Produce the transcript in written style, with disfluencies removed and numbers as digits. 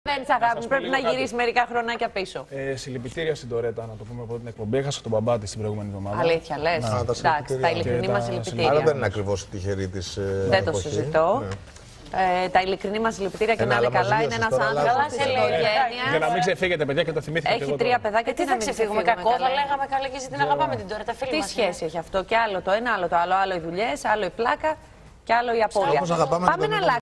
Αγάπη, πρέπει να γυρίσει μερικά χρονάκια πίσω. Συλληπιτήρια στην Τωρέτα, να το πούμε από την εκπομπή. Έχασα τον μπαμπά της την προηγούμενη εβδομάδα. Αλήθεια, λες. Εντάξει, τα ειλικρινή μας συλληπιτήρια. Άρα δεν είναι ακριβώς η τυχερή της. Δεν το συζητώ. Τα ειλικρινή μας συλληπιτήρια και να είναι καλά. Είναι ένας άνθρωπος της οικογένειας. Για να μην ξεφύγετε, παιδιά, και το θυμήθηκα. Έχει 3 παιδάκια. Τι θα ξεφύγουμε κακό, θα λέγαμε καλά και εσύ την αγαπάμε την Τωρέτα, φίλοι μας. Τι σχέση έχει αυτό, και άλλο το ένα, άλλο το άλλο. Άλλο οι δουλειές, άλλο η πλάκα και άλλο η απώλεια. Όπως αγαπάμε Πάμε να αλλάξουμε.